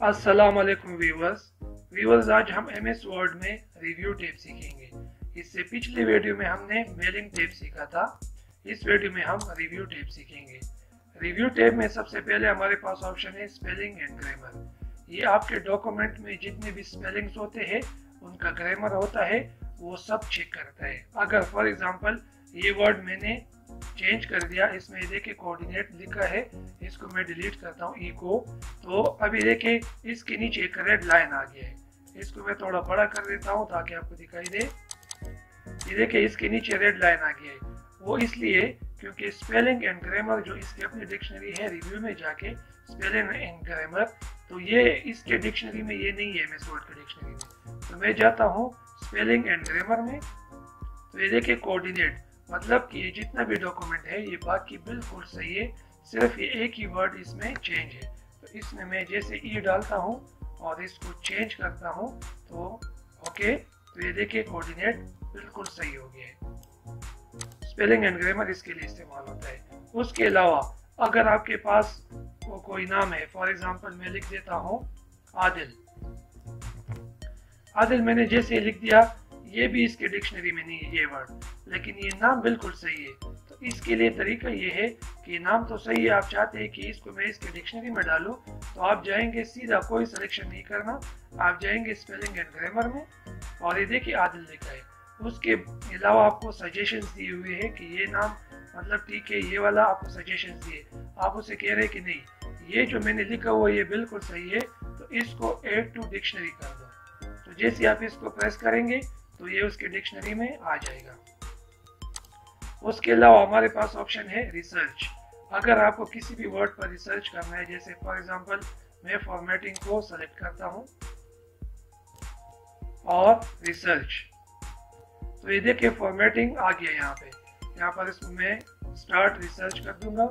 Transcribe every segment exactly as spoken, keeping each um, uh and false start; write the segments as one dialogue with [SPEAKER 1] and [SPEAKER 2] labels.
[SPEAKER 1] अस्सलाम वालेकुम viewers viewers आज हम एम एस वर्ड में रिव्यू टेप सीखेंगे। इससे पिछले वीडियो में हमने मेलिंग टेप सीखा था। इस वीडियो में हम रिव्यू टेप सीखेंगे। रिव्यू टेप में सबसे पहले हमारे पास ऑप्शन है स्पेलिंग एंड ग्रामर। ये आपके डॉक्यूमेंट में जितने भी स्पेलिंग्स होते हैं उनका ग्रामर होता है, वो सब चेक करता है। अगर फॉर एग्जांपल ये वर्ड मैंने चेंज कर दिया, इसमें देखिए कोऑर्डिनेट लिखा है, इसको मैं डिलीट करता हूँ ई को, तो अभी देखिए इसके नीचे एक रेड लाइन आ गया है। इसको मैं थोड़ा बड़ा कर देता हूँ ताकि आपको दिखाई दे। ये देखिए इसके नीचे रेड लाइन आ गया है, वो इसलिए क्योंकि स्पेलिंग एंड ग्रामर जो इसकी अपनी डिक्शनरी है, रिव्यू में जाके स्पेलिंग एंड ग्रामर, तो ये इसके डिक्शनरी में ये नहीं है, एम एस वर्ड के डिक्शनरी में। तो मैं जाता हूँ स्पेलिंग एंड ग्रामर में, तो ये देखिए कोऑर्डिनेट, मतलब कि ये जितना भी डॉक्यूमेंट है ये बाकी बिल्कुल सही है, सिर्फ ये एक ही वर्ड इसमें चेंज है। तो इसमें मैं जैसे ई डालता हूँ और इसको चेंज करता हूँ तो ओके, तो ये देखिए कोऑर्डिनेट बिल्कुल सही हो गया है। स्पेलिंग एंड ग्रामर इसके लिए इस्तेमाल होता है। उसके अलावा अगर आपके पास वो कोई नाम है, फॉर एग्जाम्पल मैं लिख देता हूँ आदिल। आदिल मैंने जैसे लिख दिया, ये भी इसके डिक्शनरी में नहीं है ये वर्ड, लेकिन ये नाम बिल्कुल सही है। तो इसके लिए तरीका ये है कि नाम तो सही है, आप चाहते हैं कि इसको मैं इसके डिक्शनरी में डालूं, तो आप जाएंगे सीधा, कोई सिलेक्शन नहीं करना, आप जाएंगे स्पेलिंग एंड ग्रामर में और ये देखिए आदिल लिखा है। उसके अलावा आपको सजेशंस दिए हुए हैं कि ये नाम, मतलब ठीक है, ये वाला आपको सजेशंस दिए, आप उसे कह रहे हैं कि नहीं ये जो मैंने लिखा हुआ ये बिल्कुल सही है, तो इसको ऐड टू डिक्शनरी कर दो। तो जैसे आप इसको प्रेस करेंगे तो ये उसके डिक्शनरी में आ जाएगा। उसके अलावा हमारे पास ऑप्शन है रिसर्च। अगर आपको किसी भी वर्ड पर रिसर्च करना है, जैसे फॉर एग्जांपल मैं फॉर्मेटिंग को सेलेक्ट करता हूं और रिसर्च, तो ये देखिए फॉर्मेटिंग आ गया यहाँ पे। यहाँ पर इसको मैं स्टार्ट रिसर्च कर दूंगा,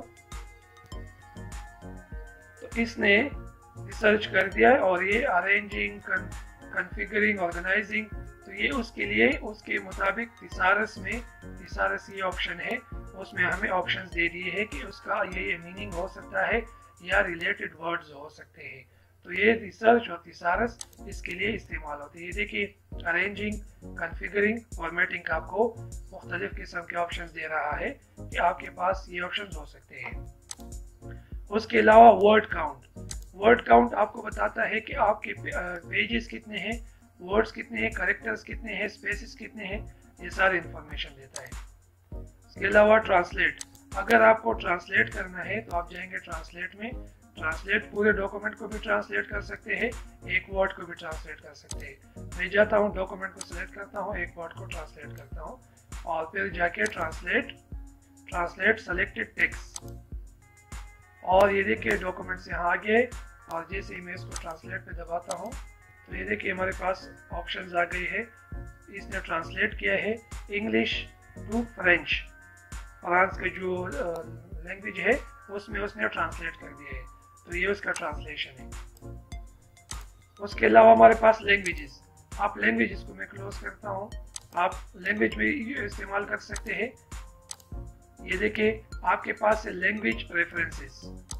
[SPEAKER 1] तो इसने रिसर्च कर दिया है। और ये अरेंजिंग, कॉन्फ़िगरिंग, ऑर्गेनाइजिंग, तो ये उसके लिए उसके मुताबिक थिसारस में, थिसारस ये ऑप्शन है, उसमें हमें ऑप्शंस दे दिए हैं कि उसका ये ये मीनिंग हो सकता है या रिलेटेड वर्ड्स हो सकते हैं। तो ये रिसर्च और थिसारस इसके लिए इस्तेमाल होते हैं। ये देखिए अरेंजिंग, कॉन्फ़िगरिंग, फॉर्मेटिंग का आपको मुख्तलिफ किस्म के ऑप्शंस दे रहा है कि आपके पास ये ऑप्शंस हो सकते हैं। उसके अलावा वर्ड काउंट, वर्ड काउंट आपको बताता है कि आपके पेजेस कितने हैं, वर्ड्स कितने हैं, करेक्टर्स कितने हैं, स्पेसेस कितने हैं, ये सारी इंफॉर्मेशन देता है। इसके अलावा ट्रांसलेट, अगर आपको ट्रांसलेट करना है तो आप जाएंगे ट्रांसलेट में, ट्रांसलेट पूरे डॉक्यूमेंट को भी ट्रांसलेट कर सकते हैं, एक वर्ड को भी ट्रांसलेट कर सकते हैं। मैं जाता हूँ डॉक्यूमेंट को सिलेक्ट करता हूँ, एक वर्ड को ट्रांसलेट करता हूँ और फिर जाके ट्रांसलेट, ट्रांसलेट सेलेक्टेड टेक्स्ट, और ये देखिए डॉक्यूमेंट्स यहाँ आ गए। और जैसे ही मैं इसको ट्रांसलेट पे दबाता हूँ तो ये देखिए हमारे पास ऑप्शंस आ गए हैं। इसने ट्रांसलेट किया है इंग्लिश टू फ्रेंच, फ्रांस का जो लैंग्वेज है उसमें उसने ट्रांसलेट कर दिया है, तो ये उसका ट्रांसलेशन है। उसके अलावा हमारे पास लैंग्वेजेस, आप लैंग्वेजेस को मैं क्लोज करता हूँ, आप लैंग्वेज भी इस्तेमाल कर सकते हैं। ये देखिए आपके पास है लैंग्वेज प्रेफरेंसेस,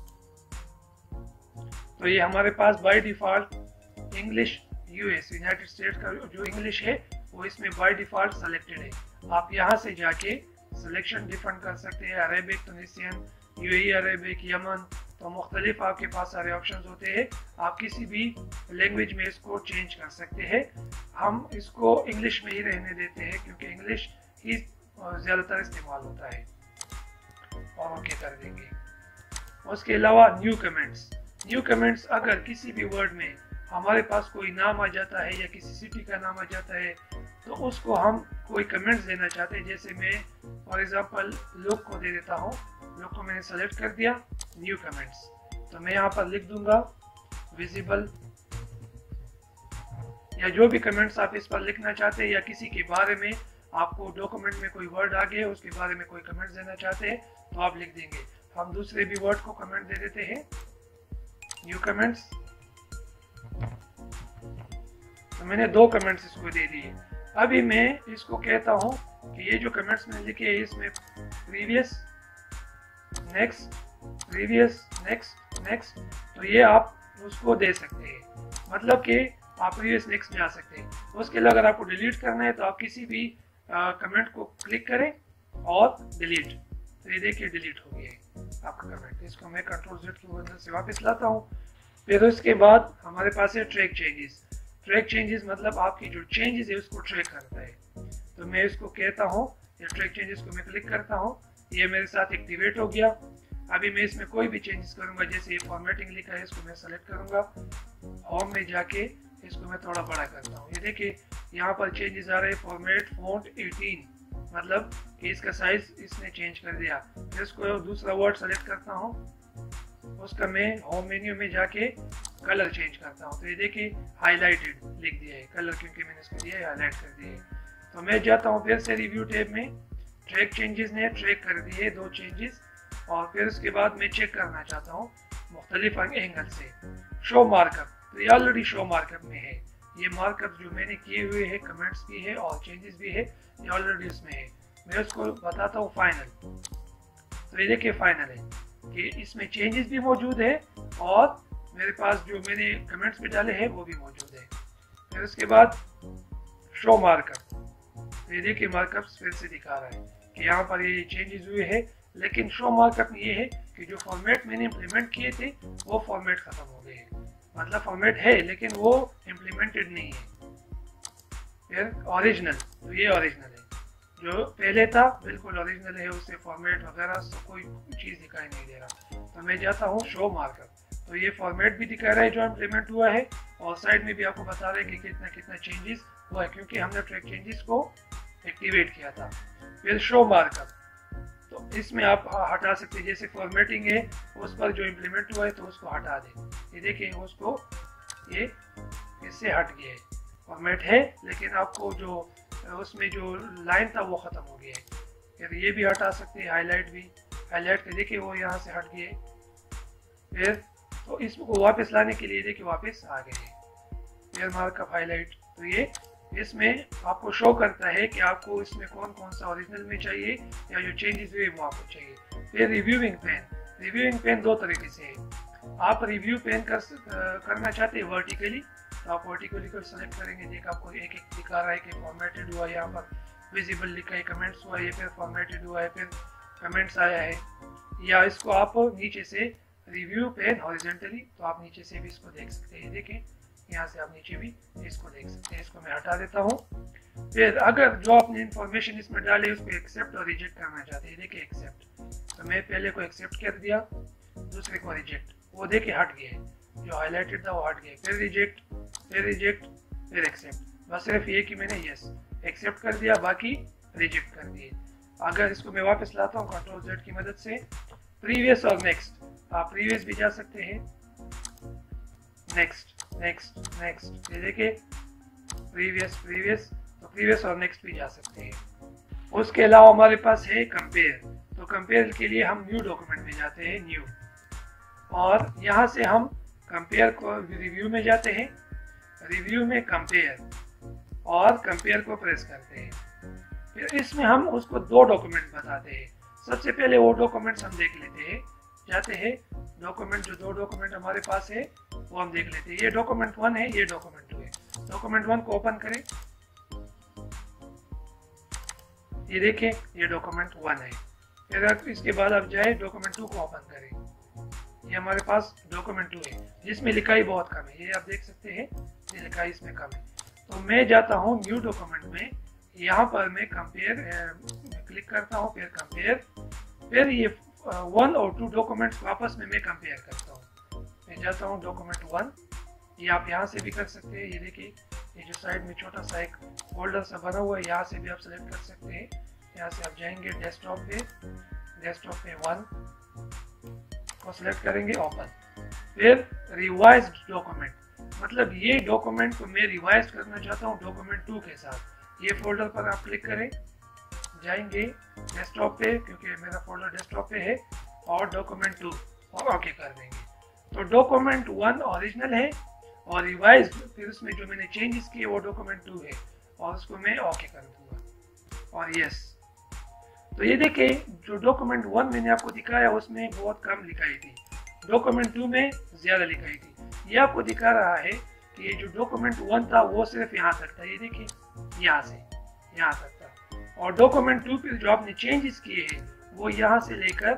[SPEAKER 1] तो ये हमारे पास by default English US, United States का जो इंग्लिश है वो इसमें बाय डिफॉल्ट सेलेक्टेड है। आप यहाँ से जाके सिलेक्शन डिफरेंट कर सकते हैं, Arabic, Tunisian, UAE Arabic, Yemen, तो मुख्तलिफ आपके पास सारे ऑप्शंस होते हैं। आप किसी भी लैंग्वेज में इसको चेंज कर सकते हैं। हम इसको इंग्लिश में ही रहने देते हैं क्योंकि इंग्लिश ही ज़्यादातर इस्तेमाल होता है, और ओके कर देंगे। उसके अलावा न्यू कमेंट्स, न्यू कमेंट्स अगर किसी भी वर्ड में हमारे पास कोई नाम आ जाता है या किसी सिटी का नाम आ जाता है, तो उसको हम कोई कमेंट्स देना चाहते हैं, जैसे मैं फॉर एग्जांपल लुक को दे देता हूँ, लुक को मैंने सेलेक्ट कर दिया, न्यू कमेंट्स, तो मैं यहाँ पर लिख दूंगा विजिबल, या जो भी कमेंट्स आप इस पर लिखना चाहते हैं, या किसी के बारे में आपको डॉक्यूमेंट में कोई वर्ड आ गया उसके बारे में कोई कमेंट्स देना चाहते हैं तो आप लिख देंगे। हम दूसरे भी वर्ड को कमेंट दे देते हैं, न्यू कमेंट्स, तो मैंने दो कमेंट्स इसको दे दिए। अभी मैं इसको कहता हूँ कि ये जो कमेंट्स मैंने लिखे हैं इसमें previous, next, previous, next, next, तो ये आप उसको दे सकते हैं, मतलब कि आप प्रीवियस नेक्स्ट में आ सकते हैं। उसके अलावा अगर आपको डिलीट करना है तो आप किसी भी कमेंट को क्लिक करें और डिलीट, तो ये देखिए डिलीट हो गया है आपका कमेंट। इसको मैं कंट्रोल जेड की मदद से वापस लाता हूँ। फिर उसके बाद हमारे पास है ट्रैक चेंजेस। ट्रैक चेंजेस मतलब आपकी जो चेंजेस है उसको ट्रैक करता है। तो मैं इसको कहता हूँ, या ट्रैक चेंजेस को मैं क्लिक करता हूँ, ये मेरे साथ एक्टिवेट हो गया। अभी मैं इसमें कोई भी चेंजेस करूंगा, जैसे ये फॉर्मेटिंग लिखा है इसको मैं सेलेक्ट करूंगा, होम में जाके इसको मैं थोड़ा बड़ा करता हूँ। ये देखिए यहाँ पर चेंजेस आ रहे हैं, फॉर्मेट फॉन्ट अठारह, मतलब कि इसका साइज इसने चेंज कर दिया। फिर इसको दूसरा वर्ड सेलेक्ट करता हूँ, उसका मैं होम मेन्यू में जाके कलर चेंज करता हूँ। तो ये देखिए हाईलाइटेड लिख दिया है कलर, क्योंकि मैंने इसको दिया है हाईलाइट कर दिया है। तो मैं जाता हूँ फिर से रिव्यू टैब में, ट्रैक चेंजेस ने ट्रैक कर दिए दो चेंजेस, और फिर उसके बाद मैं चेक करना चाहता हूँ मुख्तलिफ एंगल से शो मार्कअप। तो ये ऑलरेडी शो मार्कअप में है, ये मार्कअप जो मैंने किए हुए हैं, कमेंट्स भी है और चेंजेस भी है, ये ऑलरेडी उसमें है। मैं उसको बताता हूँ फाइनल। तो ये देखिए फाइनल है कि इसमें चेंजेस भी मौजूद है और मेरे पास जो मैंने कमेंट्स भी डाले हैं वो भी मौजूद है। फिर उसके बाद शो मार्कअप, तो ये देखिए मार्कअप्स फिर से दिखा रहा है कि यहाँ पर ये चेंजेस हुए हैं, लेकिन शो मार्कअप में ये है कि जो फॉर्मेट मैंने इम्प्लीमेंट किए थे वो फॉर्मेट खत्म हो गए हैं, मतलब फॉर्मेट है लेकिन वो इम्प्लीमेंटेड नहीं है। फिर ओरिजिनल, तो ये ओरिजिनल है, जो पहले था बिल्कुल ओरिजिनल है, उससे फॉर्मेट वगैरह सब कोई चीज़ दिखाई नहीं दे रहा। तो मैं जाता हूँ शो मार्कअप, तो ये फॉर्मेट भी दिखा रहा है जो इम्प्लीमेंट हुआ है, और साइड में भी आपको बता रहे हैं कि कितना कितना चेंजेस हुआ है, क्योंकि हमने ट्रैक चेंजेस को एक्टिवेट किया था। फिर शो मार्कअप, तो इसमें आप हटा सकते हैं, जैसे फॉर्मेटिंग है उस पर जो इम्प्लीमेंट हुआ है तो उसको हटा दें। ये देखिए उसको ये इससे हट गया है, फॉर्मेट है लेकिन आपको जो उसमें जो लाइन था वो ख़त्म हो गया है। फिर ये भी हटा सकते हैं, हाईलाइट भी, हाईलाइट के देखिए वो यहाँ से हट गए। फिर तो इसको वापस लाने के लिए देखिए वापस आ गए। फिर मार्कअप हाईलाइट, तो ये इसमें आपको शो करता है कि आपको इसमें कौन कौन सा ओरिजिनल में चाहिए या जो चेंजेस हुए वो आपको चाहिए। फिर रिव्यूइंग पेन, रिव्यूइंग पेन दो तरीके से है। आप रिव्यू पेन कर करना चाहते हैं वर्टिकली, तो आप वर्टिकली को सेलेक्ट करेंगे, देखिए आपको एक एक दिखा रहा है कि फॉर्मेटेड हुआ है, यहाँ पर विजिबल लिखा है, कमेंट्स हुआ है, फिर फॉर्मेटेड हुआ है, फिर कमेंट्स आया है। या इसको आप नीचे से रिव्यू पेन हॉरिजॉन्टली, तो आप नीचे से भी इसको देख सकते हैं। देखें यहाँ से आप नीचे भी इसको देख सकते हैं। इसको मैं हटा देता हूँ। फिर अगर जो आपने इंफॉर्मेशन इसमें डाले उसको एक्सेप्ट और रिजेक्ट करना चाहते हैं, देखिए एक्सेप्ट, तो मैं पहले को एक्सेप्ट कर दिया, दूसरे को रिजेक्ट, वो देखिए हट गया है, जो हाईलाइटेड था वो हट गया। फिर रिजेक्ट, फिर रिजेक्ट, फिर एक्सेप्ट, बस सिर्फ ये कि मैंने यस एक्सेप्ट कर दिया, बाकी रिजेक्ट कर दिए। अगर इसको मैं वापस लाता हूँ कंट्रोल जेड की मदद से, प्रीवियस और नेक्स्ट, आप प्रीवियस भी जा सकते हैं, नेक्स्ट नेक्स्ट नेक्स्ट, ये देखिए प्रीवियस प्रीवियस, तो प्रीवियस और नेक्स्ट भी जा सकते हैं। उसके अलावा हमारे पास है कंपेयर, तो कंपेयर के लिए हम न्यू डॉक्यूमेंट में जाते हैं, न्यू, और यहाँ से हम कंपेयर को रिव्यू में जाते हैं, रिव्यू में कंपेयर, और कंपेयर को प्रेस करते हैं। फिर इसमें हम उसको दो डॉक्यूमेंट बताते हैं। सबसे पहले वो डॉक्यूमेंट्स हम देख लेते हैं, जाते हैं डॉक्यूमेंट, जो दो डॉक्यूमेंट हमारे पास है वो हम देख लेते हैं। ये डॉक्यूमेंट वन है, ये डॉक्यूमेंट टू है। डॉक्यूमेंट वन को ओपन करें, ये देखें ये डॉक्यूमेंट वन है। फिर इसके बाद आप जाए डॉक्यूमेंट टू को ओपन करें, ये हमारे पास डॉक्यूमेंट टू है, जिसमें लिखाई बहुत कम है, ये आप देख सकते हैं, ये लिखाई इसमें कम है। तो मैं जाता हूँ न्यू डॉक्यूमेंट में, यहाँ पर मैं कंपेयर क्लिक करता हूँ, फिर कंपेयर, फिर ये वन और टू डॉक्यूमेंट्स आपस में मैं कंपेयर करता हूँ। मैं जाता हूँ डॉक्यूमेंट वन, ये आप यहाँ से भी कर सकते हैं, ये देखिए ये जो साइड में छोटा सा एक फोल्डर सा बना हुआ है, यहाँ से भी आप सेलेक्ट कर सकते हैं। यहाँ से आप जाएंगे डेस्कटॉप पे, डेस्कटॉप पे वन को सिलेक्ट करेंगे, ओपन। फिर रिवाइज्ड डॉक्यूमेंट, मतलब ये डॉक्यूमेंट को मैं रिवाइज करना चाहता हूँ डॉक्यूमेंट टू के साथ। ये फोल्डर पर आप क्लिक करें, जाएंगे डेस्कटॉप पे, क्योंकि मेरा फोल्डर डेस्कटॉप पे है, और डॉक्यूमेंट टू और ओके कर देंगे। तो डॉक्यूमेंट वन ओरिजिनल है और रिवाइज, फिर उसमें जो मैंने चेंजेस किए वो डॉक्यूमेंट टू है, और उसको मैं ओके कर दूंगा और यस। तो ये देखें जो डॉक्यूमेंट वन मैंने आपको दिखाया उसमें बहुत कम लिखाई थी, डॉक्यूमेंट टू में ज़्यादा लिखाई थी। ये आपको दिखा रहा है कि ये जो डॉक्यूमेंट वन था वो सिर्फ यहाँ तक था, ये देखिए यहाँ से यहाँ तक था, और डॉक्यूमेंट टू पे जो आपने चेंजेस किए हैं वो यहाँ से लेकर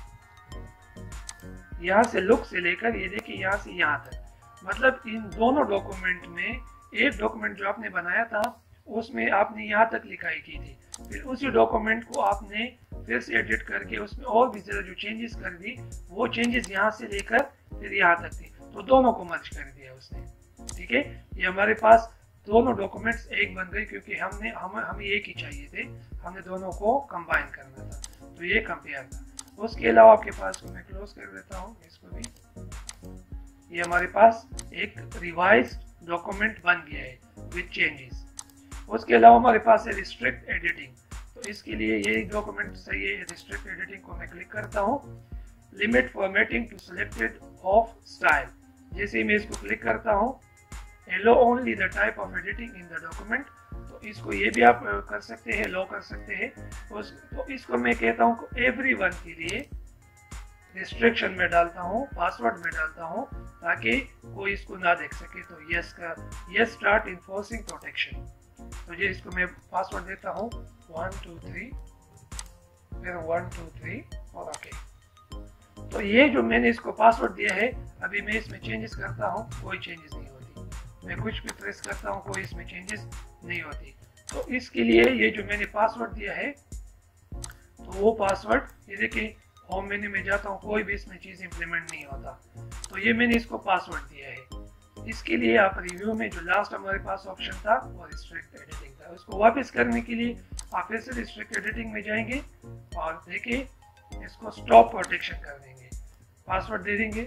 [SPEAKER 1] यहाँ से लुक से लेकर ये देखिए यहाँ से यहाँ तक, मतलब इन दोनों डॉक्यूमेंट में एक डॉक्यूमेंट जो आपने बनाया था उसमें आपने यहाँ तक लिखाई की थी, फिर उसी डॉक्यूमेंट को आपने फिर से एडिट करके उसमें और भी ज़्यादा जो चेंजेस कर दी, वो चेंजेस यहाँ से लेकर फिर यहाँ तक थी, तो दोनों को मर्ज कर दिया उसने। ठीक है, ये हमारे पास दोनों डॉक्यूमेंट्स एक बन गए क्योंकि हमने हम हमें एक ही चाहिए थे, हमने दोनों को कंबाइन करना था, तो ये कंपेयर था। उसके अलावा आपके पास को मैं क्लोज कर देता हूँ इसको भी, ये हमारे पास एक रिवाइज डॉक्यूमेंट बन गया है विद चेंजेस। उसके अलावा हमारे पास है रिस्ट्रिक्ट एडिटिंग, तो इसके लिए ये डॉक्यूमेंट सही है, रिस्ट्रिक्ट एडिटिंग को मैं क्लिक करता हूँ। Limit formatting to selected of style, जैसे ही मैं इसको क्लिक करता हूँ, allow only the type of editing in the document, तो इसको ये भी आप कर सकते हैं, लो कर सकते हैं। उस तो इसको मैं कहता हूँ एवरी वन के लिए रिस्ट्रिक्शन में डालता हूँ, पासवर्ड में डालता हूँ, ताकि कोई इसको ना देख सके। तो यस का यस स्टार्ट इन्फोर्सिंग प्रोटेक्शन, तो ये इसको मैं पासवर्ड देता हूँ वन टू थ्री, फिर वन टू थ्री और ओके। तो ये जो मैंने इसको पासवर्ड दिया है, अभी मैं इसमें चेंजेस करता हूँ, कोई चेंजेस नहीं होती, मैं कुछ भी प्रेस करता हूँ कोई इसमें चेंजेस नहीं होती। तो इसके लिए ये जो मैंने पासवर्ड दिया है, तो वो पासवर्ड ये देखिए होम मेन्यू में जाता हूँ, कोई भी इसमें चीज़ इंप्लीमेंट नहीं होता, तो ये मैंने इसको पासवर्ड दिया है। इसके लिए आप रिव्यू में जो लास्ट हमारे पास ऑप्शन था वो रिस्ट्रिक्ट एडिटिंग था, उसको वापस करने के लिए आप फिर से रिस्ट्रिक्ट एडिटिंग में जाएंगे और देखिए इसको स्टॉप प्रोटेक्शन कर देंगे, पासवर्ड दे देंगे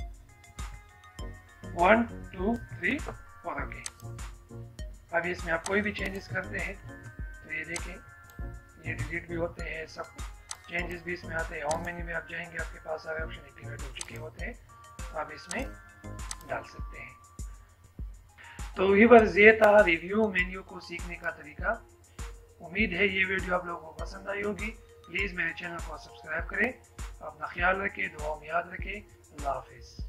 [SPEAKER 1] वन टू थ्री और ओके। अब इसमें आप कोई भी चेंजेस करते हैं तो ये देखें ये डिलीट भी होते हैं, सब चेंजेस भी इसमें आते हैं। होम मेन्यू में आप जाएंगे, आपके पास सारे ऑप्शन एक्टिवेट हो चुके होते हैं, तो आप इसमें डाल सकते हैं। तो ये बस ये था रिव्यू मेन्यू को सीखने का तरीका। उम्मीद है ये वीडियो आप लोगों को पसंद आई होगी। प्लीज़ मेरे चैनल को सब्सक्राइब करें, अपना ख्याल रखें, दुआ में याद रखें। अल्लाह हाफिज़।